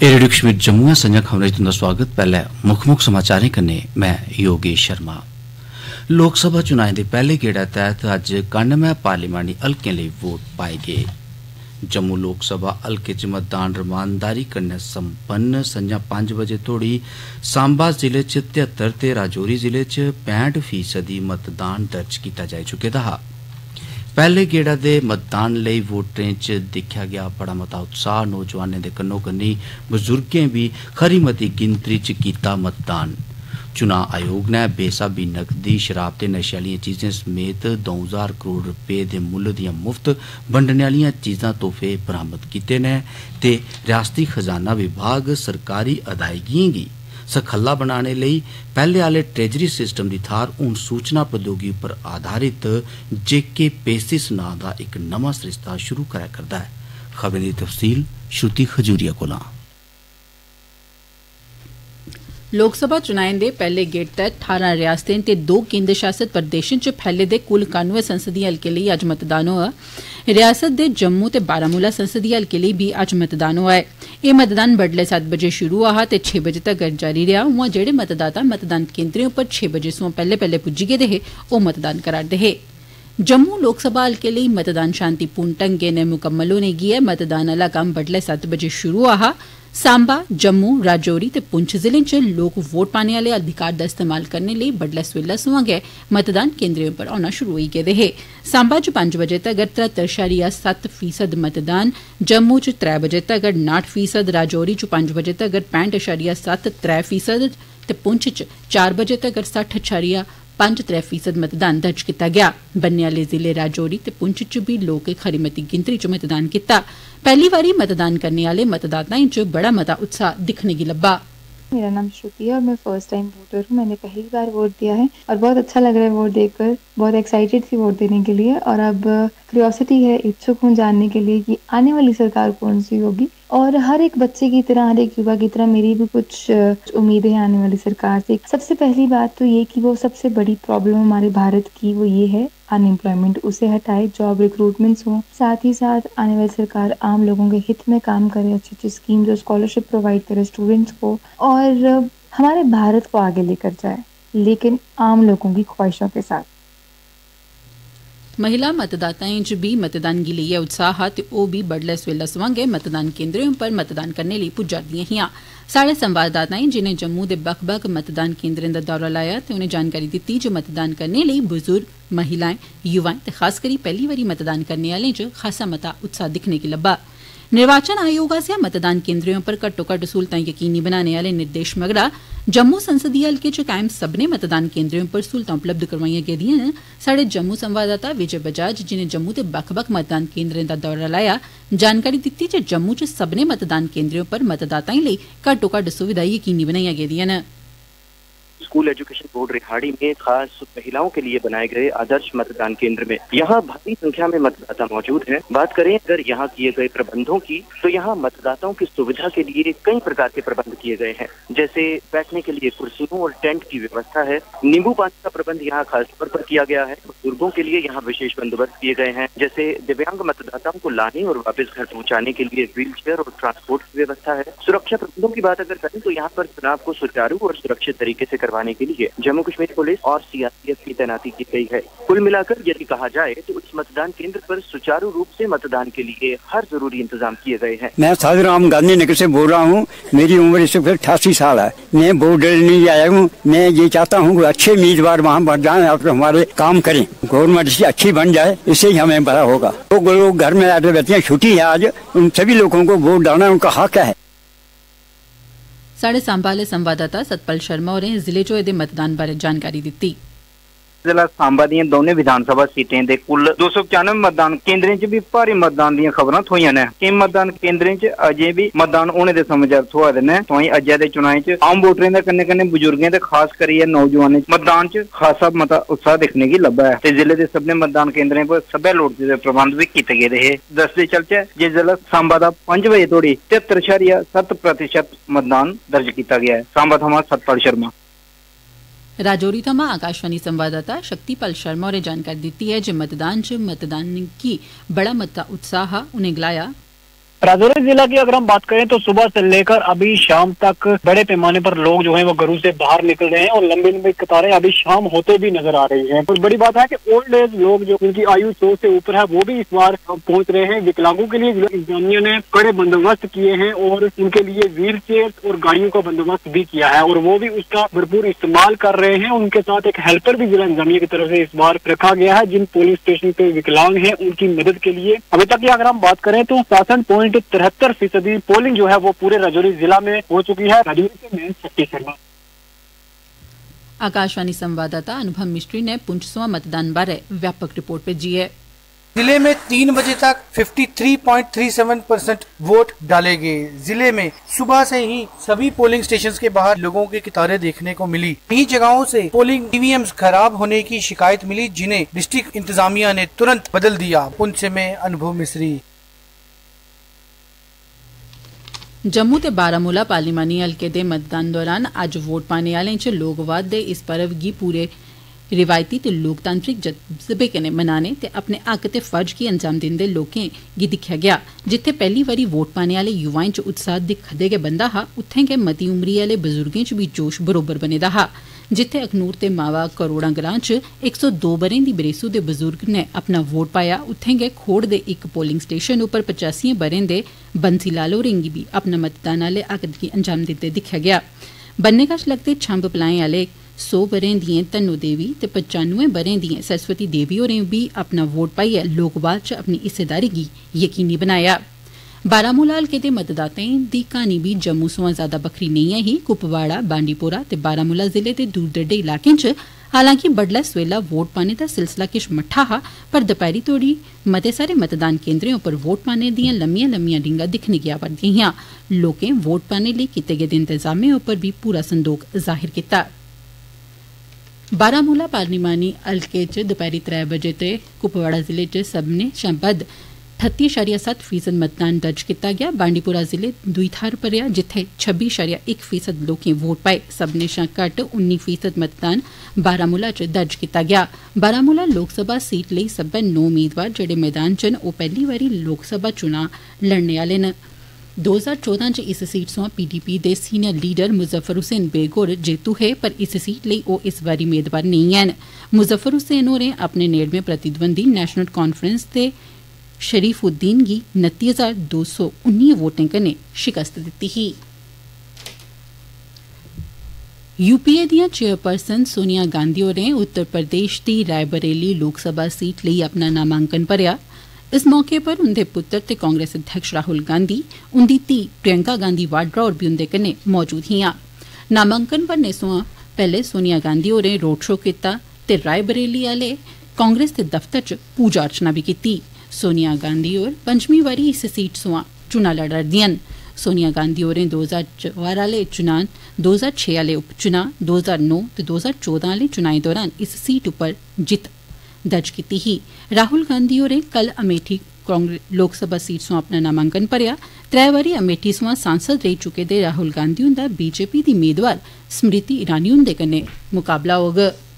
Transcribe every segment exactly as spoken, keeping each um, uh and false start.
Radio Kashmir Jammu संजा खबरें च तुंदा स्वागत। पहले मुक्ख मुक्ख समाचारें कन्नै मैं योगेश शर्मा। लोकसभा चुनाएं दे पैहले गेड़ा तैहत अज्ज कानमै पार्लिमानी हलकें लेई वोट पाए गे। जम्मू लोकसभा हलके च मतदान रमानदारी कन्नै संपन्न। संजा पंज बजे तोड़ी सांबा जिले च तिहत्तर ते राजौरी जिले च पैंठ फीसदी मतदान दर्ज कीता जाई चुके दा हा। पैहले गेड़ा दे मतदान लेई वोटें च दिक्खेआ गया बड़ा मता उत्साह। नौजवानें दे कन्नो कन्नी बजुर्गें भी खरी मती गिनतरी च कीता मतदान। चुनां आयोग ने बेसाबी नकदी, शराब ते नशे आह्लियां चीजें समेत दो हजार करोड़ रपे दे मुल्ल दियां मुफ्त बंडने आह्लियां चीजां तोहफे बरामद कीते ने ते रियासती खजाना विभाग सरकारी अदायगियें गी सखल्ला बनाने लई पैहले आले ट्रेजरी सिस्टम दी थार हुण सूचना प्रौद्योगिकी पर आधारित जेके पेसिस नां दा इक नमां सरिस्ता शुरू करै करदा है। खबरें दी तफसील श्रुति खजूरिया कोला। लोकसभा चुनाएं दे पैहले गेड़ तैहत ठारां रियासतें ते दो केंद्र शासित प्रदेशें च फैले दे कुल कानुए संसदीय हलके लेई अज्ज मतदान होआ। रियासत दे जम्मू ते बारामूला संसदीय हलके लेई बी अज्ज मतदान होआ ऐ। एह मतदान बडलै सत्त बजे शुरू होआ ते छे बजे तगर जारी रेहा। उआं जेहड़े मतदाता मतदान केंद्रें उप्पर छे बजे सोयां पैहले पैहले पुज्जी गेदे हे ओह मतदान करा'रदे हे। जम्मू लोकसभा हलके लेई मतदान शांतिपूर्ण ढंगै नै मुकम्मल होने गी ऐ। मतदान आह्ला कम्म बडलै सत्त बजे शुरू होआ। सांबा, जम्मू, राजौरी ते पुंछ जिलें च लोक वोट पाने आह्ले अधिकार दा इस्तेमाल करने लेई बडलै सवेला सोयां गै मतदान केंद्रें उप्पर औना शुरू होई गेदे हे। सांबा च पंज बजे तगर तरहत्तर शारिया सत्त फीसद मतदान, जम्मू च त्रै बजे तगर नाठ फीसद, राजौरी च पंज बजे तगर पैंठ शारिया सत्त त्रै फीसद ते पुंछ च चार बजे तगर सट्ठ शारिया पंज त्रै फीसद मतदान दर्ज कीता गया। बन्ने आह्ले जिले राजौरी ते पुंछ च बी लोकें खरी मती गिनतरी च मतदान कीता। पहली बारी मतदान करने आह्ले मतदाताएं च बड़ा मता उत्साह दिक्खने गी लब्भा। मेरा नाम श्रुति है और मैं फर्स्ट टाइम वोटर हूँ। मैंने पहली बार वोट दिया है और बहुत अच्छा लग रहा है वोट देकर। बहुत एक्साइटेड थी वोट देने के लिए और अब क्यूरियोसिटी है, इच्छुक हूँ जानने के लिए कि आने वाली सरकार कौन सी होगी। और हर एक बच्चे की तरह, हर एक युवा की तरह मेरी भी कुछ उम्मीदें हैं आने वाली सरकार से। सबसे पहली बात तो ये कि वो सबसे बड़ी प्रॉब्लम हमारे भारत की वो ये है अनएम्प्लॉयमेंट, उसे हटाए, जॉब रिक्रूटमेंट्स हो। साथ ही साथ आने वाली सरकार आम लोगों के हित में काम करे, अच्छी अच्छी स्कीम्स और स्कॉलरशिप प्रोवाइड करे स्टूडेंट्स को और हमारे भारत को आगे लेकर जाए, लेकिन आम लोगों की ख्वाहिशों के साथ। महिला मतदाताएं च भी मतदान गी लेइयै उत्साह हा ते ओह भी बडलै सवेला सोयां गै मतदान केंद्रें उप्पर मतदान करने लेई पुज्जा'रदियां हियां। साढ़े संवाददाताएं जिनें जम्मू दे बक्ख बक्ख मतदान केंद्रें दा दौरा लाया ते उनें जानकारी दित्ती जे मतदान करने लेई बुजुर्ग, महिलाएं, युवाएं ते खास करी पैहली बारी मतदान करने आह्लें च खासा मता उत्साह दिक्खने गी लब्भा। निर्वाचन आयोग आसेआ मतदान केंद्रें उप्पर घट्टो घट्ट सहूलतां यकीनी बनाने आह्ले निर्देश मगरा जम्मू संसदीय हलके च कायम सब्भनें मतदान केंद्रें उप्पर सहूलतां उपलब्ध करोआइयां गेदिआं न। साढ़े जम्मू संवाददाता विजय बजाज जिनें जम्मू दे बक्ख बक्ख मतदान केंद्रें दा दौरा लाया, जानकारी दित्ती जे जम्मू च सब्भनें मतदान केंद्रें उप्पर मतदाताएं लेई घट्टो घट्ट सुविधां यकीनी बनाईयां गेदिआं न। स्कूल एजुकेशन बोर्ड रिहाड़ी में खास महिलाओं के लिए बनाए गए आदर्श मतदान केंद्र में यहाँ भारी संख्या में मतदाता मौजूद हैं। बात करें अगर यहाँ किए गए प्रबंधों की, तो यहाँ मतदाताओं की सुविधा के लिए कई प्रकार के प्रबंध किए गए हैं। जैसे बैठने के लिए कुर्सियों और टेंट की व्यवस्था है। नींबू पानी का प्रबंध यहाँ खास तौर पर किया गया है। बुजुर्गों के लिए यहाँ विशेष बंदोबस्त किए गए हैं। जैसे दिव्यांग मतदाताओं को लाने और वापस घर पहुँचाने के लिए व्हील चेयर और ट्रांसपोर्ट की व्यवस्था है। सुरक्षा प्रबंधों की बात अगर करें तो यहाँ पर चुनाव को सुचारू और सुरक्षित तरीके से करवाने के लिए जम्मू कश्मीर पुलिस और सीआरपीएफ की तैनाती की गई है। कुल मिलाकर यदि कहा जाए तो इस मतदान केंद्र पर सुचारू रूप से मतदान के लिए हर जरूरी इंतजाम किए गए हैं। मैं साधुराम गांधी नगर से बोल रहा हूँ। मेरी उम्र इस वक्त अठासी साल है। मैं वोट देने नहीं आया हूँ। मैं ये चाहता हूँ कि अच्छे उम्मीदवार वहाँ बढ़ जाए और हमारे काम करें, गवर्नमेंट से अच्छी बन जाए, इससे ही हमें बड़ा होगा। वो लोग घर में आते रहते हैं, छुट्टी है आज, उन सभी लोगों को वोट डालना उनका हक है। साढ़े सांबा आह्ले संवाददाता सतपाल शर्मा होरें जिले च होए दे मतदान बारै जानकारी दित्ती। जिला सांबा दियां दोने विधानसभा सीटें दे कुल दो सौ पचानवे मतदान केंद्रें च भी भारी मतदान दियां खबरां थ्होईयां ने। केईं मतदान केंद्रें च अजें भी मतदान होने दे समाचार थ्होआ दे ने। तोहीं अज्जै दे चुनाएं च आम वोटरें दे कन्नै कन्नै बुजुर्गें ते खास करियै नौजवानें मतदान च खासा मता उत्साह दिक्खने गी लब्भा है ते जिले दे सभनें मतदान केंद्रें पर सब्भै लोड़चदे प्रबंध भी कीते गेदे हे। दसदे चलचै जे जिला सांबा दा पंज बजे तोड़ी तिहत्तर शारिया सत्त प्रतिशत मतदान दर्ज कीता गया है। सांबा थमां सतपाल शर्मा। राजौरी थमां आकाशवाणी संवाददाता शक्तिपाल शर्मा होरें जानकारी दित्ती है जे मतदान च मतदान गी बड़ा मता उत्साह हा। उनें गलाया, राजौरी जिला की अगर हम बात करें तो सुबह से लेकर अभी शाम तक बड़े पैमाने पर लोग जो हैं वो घरों से बाहर निकल रहे हैं और लंबी लंबी कतारें अभी शाम होते भी नजर आ रही हैं। और बड़ी बात है कि ओल्ड एज लोग जो उनकी आयु सौ से ऊपर है वो भी इस बार पहुंच रहे हैं। विकलांगों के लिए इंतजामिया ने कड़े बंदोबस्त किए हैं और उनके लिए व्हील चेयर और गाड़ियों का बंदोबस्त भी किया है और वो भी उसका भरपूर इस्तेमाल कर रहे हैं। उनके साथ एक हेल्पर भी जिला इंतजामिया की तरफ से इस बार रखा गया है जिन पोलिंग स्टेशन पे विकलांग हैं उनकी मदद के लिए। अभी तक की अगर हम बात करें तो सासन पॉइंट तिहत्तर फीसदी पोलिंग जो है वो पूरे राजौरी जिला में हो चुकी है। राजौरी से मैं शक्ति शर्मा। आकाशवाणी संवाददाता अनुभव मिस्ट्री ने पुंछ सोआ मतदान बारे व्यापक रिपोर्ट भेजी है। जिले में तीन बजे तक तिरेपन पॉइंट तीस सात परसेंट वोट डाले गए। जिले में सुबह से ही सभी पोलिंग स्टेशंस के बाहर लोगों की कतारें देखने को मिली। कई जगहों से पोलिंग ईवीएम्स खराब होने की शिकायत मिली जिन्हें डिस्ट्रिक्ट इंतजामिया ने तुरंत बदल दिया। पुंछ में अनुभव मिस्री। जम्मू ते बारामूला पार्लिमानी हल्के दे मतदान दौरान अज्ज वोट पाने आह्लें च लोकवाद दे इस पर्व गी पूरे रिवायती ते लोकतांत्रिक जज्बे कन्नै मनाने ते अपने हक ते फर्ज गी अंजाम दिंदे लोकें गी दिक्खेआ गेआ। जित्थे पैह्ली बारी वोट पाने आह्ले युवाएं च उत्साह दिखदे गै बनदा हा उत्थें गै मती उमरी आह्ले बजुर्गें च बी जोश बरोबर बने दा हा। जित्थे अखनूर ते मावा करोड़ा ग्रां च इक सौ दो ब'रें दी बरेसू दे बजुर्ग ने अपना वोट पाया उत्थें गै खोड़ दे इक पोलिंग स्टेशन उप्पर पचासियें ब'रें दे बंसी लाल होरें गी बी अपना मतदान आह्ले हक गी अंजाम दिंदे दिक्खेआ गेआ। बन्ने कश लगदे छंब पलाएं आह्ले सौ ब'रें दिएं धन्नो देवी ते पचानुए ब'रें दिएं सरस्वती देवी होरें बी अपना वोट पाइयै लोकवाद च अपनी हिस्सेदारी गी यकीनी बनाया। बारामूला हल्के दे मतदाताएं दी क्हानी बी जम्मू सोयां ज्यादा बक्खरी नेईं ऐ ही। कुपवाड़ा बांडीपोरा ते बारामूला जिले दे दूर दरेडे इलाकें च हालांकि बड्डलै सवेला वोट पाने दा सिलसिला किश मट्ठा हा पर दपैह्री तोड़ी मते सारे मतदान केन्द्रें उप्पर वोट पाने दियां लम्मियां लम्मियां रींगां दिक्खने गी आवरदियां हियां। लोकें वोट पाने लेई कीते गेदे इंतजामें उप्पर बी पूरा संदोख जाहिर कीता। बारामूला पार्लिमानी हल्के च दपैह्री त्रै बजे ते कुपवाड़ा जिले च सब्भनें शा बद्द ठत्ती अशारिया सत्त फीसद मतदान दर्ज कीता गया। बांडीपोरा जिले दुई थाह्र पर रेहा जित्थे छब्बी अशारिया इक फीसद लोकें वोट पाए। सब्भनें शा घट्ट उन्नी फीसद मतदान बारामूला च दर्ज कीता गया। बारामूला लोकसभा सीट लेई सब्बै नौ मेदवार जेह्ड़े मैदान च न ओह् पैह्ली बारी लोकसभा चुनां लड़ने आह्ले न। दो हजार चौदह च इस सीट सोयां पीडीपी दे सीनियर लीडर मुजफ्फर हुसैन बेग होर जेतू हे पर इस सीट लेई ओह् इस बारी मेदवार नेईं हैन। मुजफ्फर हुसैन होरें अपने नेड़मे प्रतिद्वंदी नेशनल कांफ्रेंस दे शरीफुद्दीन गी नत्ती हजार दो सौ उन्नी वोटें कन्नै शिकस्त दित्ती ही। यूपीए दियां चेयरपर्सन सोनिया गांधी होरें उत्तर प्रदेश दी रायबरेली लोकसभा सीट लेई अपना नामांकन भरेआ। इस मौके पर उंदे पुत्तर ते कांग्रेस अध्यक्ष राहुल गांधी उंदी धी प्रियंका गांधी वाड्रा होर बी उंदे कन्नै मौजूद हियां। नामांकन भरने सोयां पैह्ले सोनिया गांधी होरें रोड शो कीता ते रायबरेली आह्ले कांग्रेस दे दफ्तर च पूजा अर्चना बी कीती। सोनिया गांधी होर पंजमीं बारी इस सीट सोयां चुनां लड़ा'रदियां न। सोनिया गांधी होरें दो हजार चार आह्ले चुनां, दो हजार छे आह्ले उपचुनां, दो हजार नौ ते दो हजार चौदह आह्ले चुनाएं दौरान इस सीट उप्पर जित्त दर्ज कीती ही। राहुल गांधी होरें कल अमेठी लोकसभा सीट सोयां अपना नामांकन भरेआ। त्रै बारी अमेठी सोयां सांसद रेही चुके दे राहुल गांधी हुंदा बीजेपी दी मेदवार स्मृति ईरानी हुंदे कन्नै मुकाबला होग।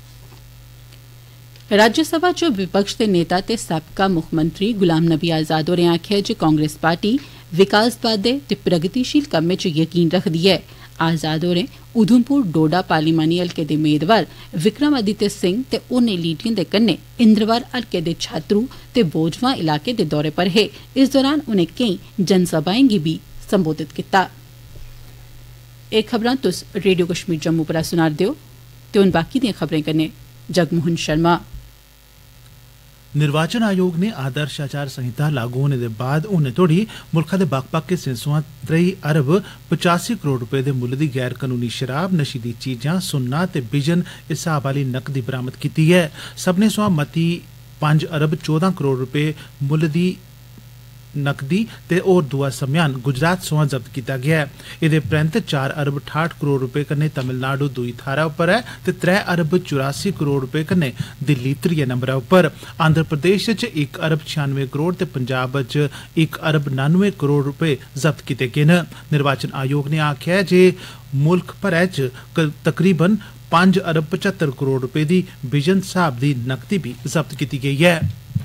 राज्यसभा च विपक्ष दे नेता ते साबका मुक्खमंत्री गुलाम नबी आजाद होरें आखेआ जे कांग्रेस पार्टी विकास बाद्दे ते प्रगतिशील कम्में च यकीन रखदी ऐ। आजाद होरें उधमपुर डोडा पार्लिमानी हल्के दे मेदवार विक्रमादित्य सिंह ते होरनें लीडरें दे कन्नै इंद्रवार हल्के दे छात्रू ते बोजवां इलाके दे दौरे पर हे। इस दौरान उनें केईं जनसभाएं गी बी संबोधित कीता। एह् खबरां तुस रेडियो कश्मीर जम्मू परा सुना'रदे ओ ते हुन बाकी दियां खबरें कन्नै जगमोहन शर्मा। निर्वाचन आयोग ने आदर्श आचार संहिता लागू होने दे बाद हुनै तोड़ी मुल्खा दे बक्ख बक्ख हिस्सें सोयां त्रेई अरब पचासी करोड़ रपे दे मुल्ल दी गैर कनूनी शराब, नशीली चीजां, सुन्ना ते बिजन हिसाब आली नकदी बरामद कीती ऐ। सब्भनें सोयां मती पंज अरब चौदां करोड़ रपे मुल्ल दी नकदी ते होर दुआ सम्यान गुजरात सोयां जब्त कीता गेआ ऐ। एह्दे परैंत चार अरब ठाठ करोड़ रपे कन्नै तमिलनाडु दुई थाह्रा उप्पर ऐ ते त्रै अरब चौरासी करोड़ रपे कन्नै दिल्ली त्रिये नंबरै उप्पर। आंध्र प्रदेश च इक अरब छियानवे करोड़ ते पंजाब च इक अरब नानवे करोड़ रपे जब्त कीते गे न। निर्वाचन आयोग ने आखेआ ऐ जे मुल्ख भरै च तकरीबन पंज अरब पचहत्तर करोड़ रपे दी बिजन स्हाब दी नकदी बी जब्त कीती गेई ऐ।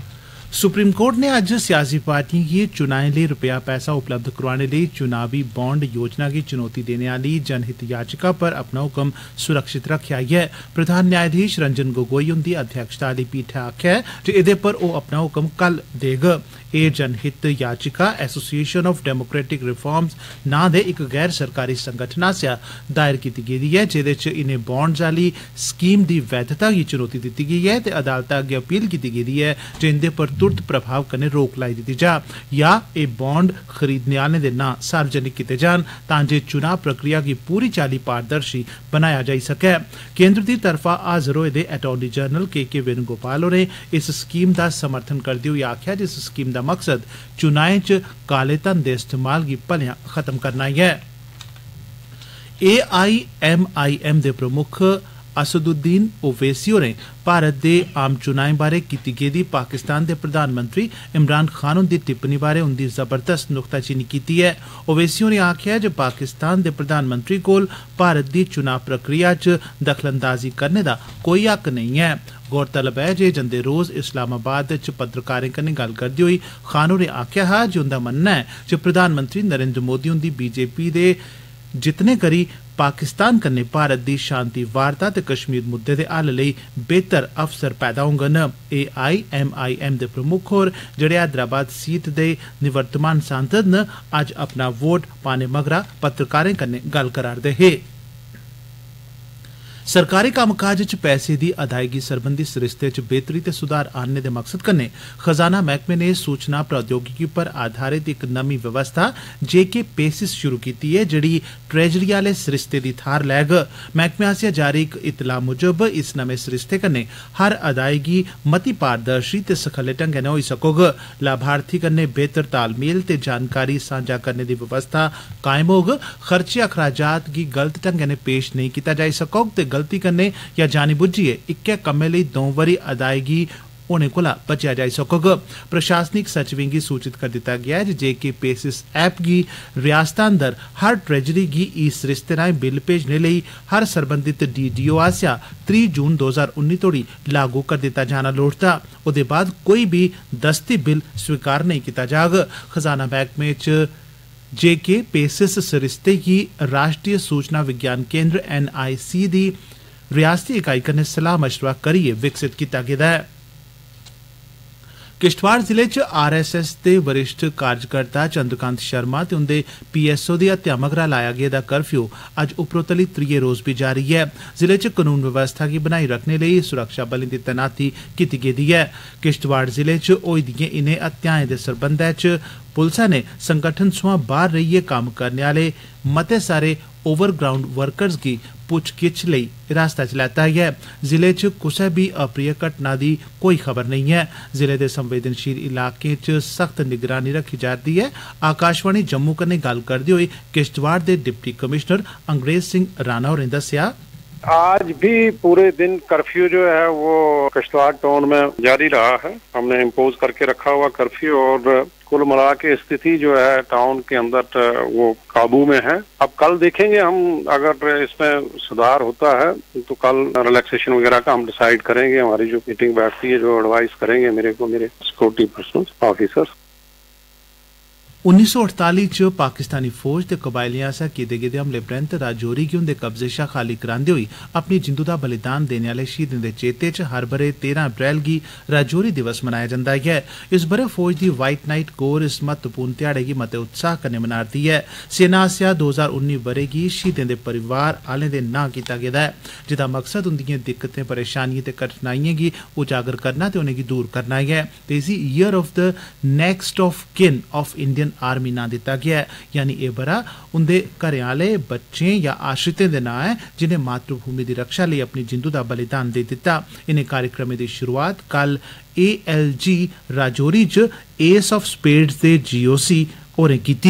सुप्रीम कोर्ट ने अज्ज सियासी पार्टिएं गी चुनाएं लेई रपेआ पैसा उपलब्ध करोआने लेई चुनावी बॉन्ड योजना गी चुनौती देने आली जनहित याचिका पर अपना हुक्म सुरक्षित रखेआ ऐ। प्रधान न्यायाधीश रंजन गोगोई हुंदी अध्यक्षता आली पीठै आखेआ जे एह्दे पर ओह् अपना हुक्म कल देग। एह् जनहित याचिका एसोसिएशन ऑफ डेमोक्रेटिक रिफॉर्म्स नां दे इक गैर सरकारी संगठन आसेआ दायर कीती गेदी ऐ, जेह्दे च इनें बॉन्ड्स आली स्कीम दी वैधता गी चुनौती दित्ती गेई ऐ ते अदालतै अग्गें अपील कीती गेदी ऐ जे इंदे पर तुरत प्रभाव कन्नै रोक लाई दित्ती जा या एह् बॉन्ड खरीदने आह्लें दे नां सार्वजनिक कीते जान तां जे चुनाव प्रक्रिया गी पूरी चाल्ली पारदर्शी बनाया जाई सकै। केंद्र दी तरफा हाजर होए दे attorney general K K Venugopal होरें इस स्कीम दा समर्थन करदे होई आखेआ जे इस स्कीम दा मकसद चुनाएं च काले धन दे इस्तेमाल गी भलेआं खत्म करना ऐ। ए आई एम आई एम दे प्रमुख असदुद्दीन ओवैसी होरें भारत दे आम चुनाएं बारै कीती गेदी पाकिस्तान दे प्रधानमंत्री इमरान खान हुंदी टिप्पणी बारै उंदी जबरदस्त नुक्ताचीनी कीती ऐ। ओवैसी होरें आखेआ जे पाकिस्तान दे प्रधानमंत्री कोल भारत दी चुनाव प्रक्रिया च दखलअंदाजी करने दा कोई हक नेईं ऐ। गौरतलब ऐ जे जंदे रोज इस्लामाबाद च पत्रकारें कन्नै गल्ल करदे होई खान होरें आखेआ हा जे उंदा मन्नना ऐ जे प्रधानमंत्री नरेंद्र मोदी हुंदी बीजेपी दे जितने करी पाकिस्तान कन्नै भारत दी शांति वार्ता ते कश्मीर मुद्दे दे हल लेई बेहतर अवसर पैदा होंगन। ए आई एम आई एम दे प्रमुख होर जेहड़े हैदराबाद सीट दे निवर्तमान सांसद न अज्ज अपना वोट पाने मगरा पत्रकारें कन्नै गल्ल करा'रदे हे। सरकारी कम्मकाज च पैसे दी अदायगी सरबंधी सरिस्ते च बेहतरी ते सुधार आनने दे मकसद कन्नै खजाना मैह्कमे ने सूचना प्रौद्योगिकी पर आधारित इक नमीं व्यवस्था जे के पेसिस शुरू कीती ऐ, जेहड़ी ट्रेजरी आह्ले सरिस्ते दी थार लैग। मैह्कमे आसेआ जारी इक इतला मुजब इस नमें सरिस्ते कन्नै हर अदायगी मती पारदर्शी ते सखल्ले ढंगै नै होई सकोग। लाभार्थी कन्नै बेहतर तालमेल ते जानकारी सांझा करने दी व्यवस्था कायम होग। खर्चे अखराजात गी गलत ढंगै नै पेश नेईं कीता जाई सकोग ते गलती कन्नै या जानी बुज्झियै इक्कै कम्मै लेई दौं बारी अदायगी होने कोला बचेआ जाई सकोग। प्रशासनिक सचिवें गी सूचित करी दित्ता गेआ ऐ जे जे के पेसिस ऐप गी रियासता अंदर हर ट्रेजरी गी इस सरिस्ते राएं बिल भेजने लेई हर सरबंधित डी डी ओ आसेआ त्रीह् जून दो हजार उन्नी तोड़ी लागू करी दित्ता जाना लोड़चदा। ओह्दे बाद कोई बी दस्ती बिल स्वीकार नेईं कीता जाग। खजाना मैह्कमे च जे के पेसिस सरिस्ते गी राष्ट्रीय सूचना विज्ञान केंद्र एन आई सी दी रियासती इकाई कन्नै सलाह मशवरा करियै विकसित कीता गेदा ऐ। किश्तवाड़ जिले च आर एस एस दे वरिष्ठ कार्यकर्ता चंद्रकांत शर्मा ते उंदे पी एस ओ दी हत्या मगरा लाया गेदा कर्फ्यू अज्ज उपरोतली त्रिये रोज बी जारी ऐ। जिले च कानून व्यवस्था गी बनाई रखने लेई सुरक्षा बलें दी तैनाती कीती गेदी ऐ। किश्तवाड़ जिले च होई दिएं इनें हत्याएं दे सरबंधै च पुलसा ने संगठन सोयां बाहर रेहियै कम्म करने आले मते सारे ओवरग्राउंड वर्कर्स गी पुच्छ-गिच्छ लेई हिरासत च लैता ऐ। जिले च कुसै बी अप्रिय घटना दी कोई खबर नेईं ऐ। जिले दे संवेदनशील इलाकें च सख्त निगरानी रखी जा'रदी ऐ। आकाशवाणी जम्मू कन्नै गल्ल करदे होई किश्तवाड़ दे डिप्टी कमिश्नर अंग्रेज सिंह राणा होरें दस्सेआ, आज भी पूरे दिन कर्फ्यू जो है वो किश्तवाड़ टाउन में जारी रहा है। हमने इम्पोज करके रखा हुआ कर्फ्यू और कुल मिला के स्थिति जो है टाउन के अंदर वो काबू में है। अब कल देखेंगे हम, अगर इसमें सुधार होता है तो कल रिलैक्सेशन वगैरह का हम डिसाइड करेंगे। हमारी जो मीटिंग बैठती है जो एडवाइस करेंगे मेरे को मेरे सिक्योरिटी पर्सन ऑफिसर। उन्नीस सौ अड़ताली च पाकिस्तानी फौज ते कबायलिएं आसेआ कीते गेदे हमले परैंत राजौरी गी उंदे कब्जे शा खाली करांदे होई अपनी जिंदू दा बलिदान देने आले शहीदें दे चेते च हर ब'रे तेरां अप्रैल गी राजौरी दिवस मनाया जंदा ऐ। इस ब'रे फौज दी व्हाइट नाइट कोर इस महत्वपूर्ण ध्याड़े गी मते उत्साह कन्नै मना'रदी ऐ। सेना आसेआ दो हजार उन्नी ब'रे गी शहीदें दे परिवार आह्लें दे नां कीता गेदा ऐ, जेह्दा मकसद उंदिएं दिक्कतें परेशानिएं ते कठिनाइएं गी उजागर करना ते उनेंगी दूर करना ऐ ते इसी year of the next of kin of Indian Army नां दित्ता गेआ ऐ। यानी एह् बरा उंदे घरें आह्ले बच्चें या आश्रितें दे नां ऐ जिनें मातृभूमि दी रक्षा लेई अपनी जिंदू दा बलिदान देई दित्ता। इनें कार्यक्रमें दी शुरुआत कल ए एल जी राजौरी च एस ऑफ स्पेड्स दे जी ओ सी होरें कीती।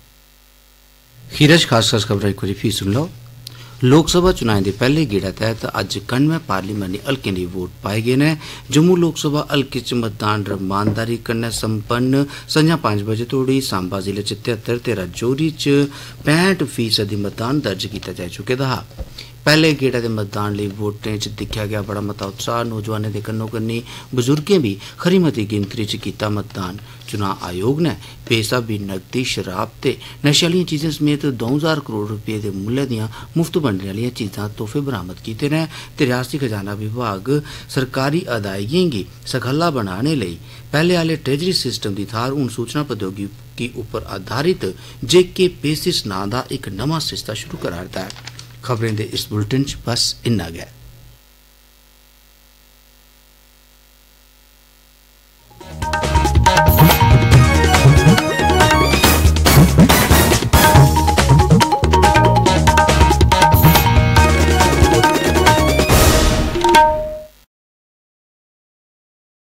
खीरज खास खास खबरां इक बारी फ्ही सुन लओ। लोक सभा चुनाएं दे पैह्ले गेड़ा तैह्त अज्ज कण्मै पार्लिमानी हल्कें लेई वोट पाए गे न। जम्मू लोक सभा हल्के च मतदान रमानदारी कन्नै संपन्न। संझा पंज बजे तोड़ी सांबा जिले च तिहत्तर ते राजौरी च पैंठ फीसदी मतदान दर्ज कीता जाई चुके दा हा। पहले गेड़ा दे मतदान लेई वोटें च दिक्खेआ गया बड़ा मता उत्साह। नौजवानें दे कन्नो कन्नी बजुर्गें भी खरी मती गिनतरी च कीता मतदान। चुनाव आयोग ने बेस्हाबी नकदी, शराब ते नशे आह्लियां चीजें समेत दो हजार करोड़ रपेऽ दे मुल्लै दियां मुफ्त बंडने आह्लियां चीजां तोहफे बरामद कीते न ते रियासती खजाना विभाग सरकारी अदायगियें गी सखल्ला बनाने लेई पैह्ले आह्ले ट्रेजरी सिस्टम दी थाह्र हून सूचना प्रौद्योगिकी उप्पर आधारित जे के पेसिस नां दा इक नमां सिस्ता शुरू करा'रदा ऐ। खबरें दे इस बुलेटिन च बस इन्ना गै।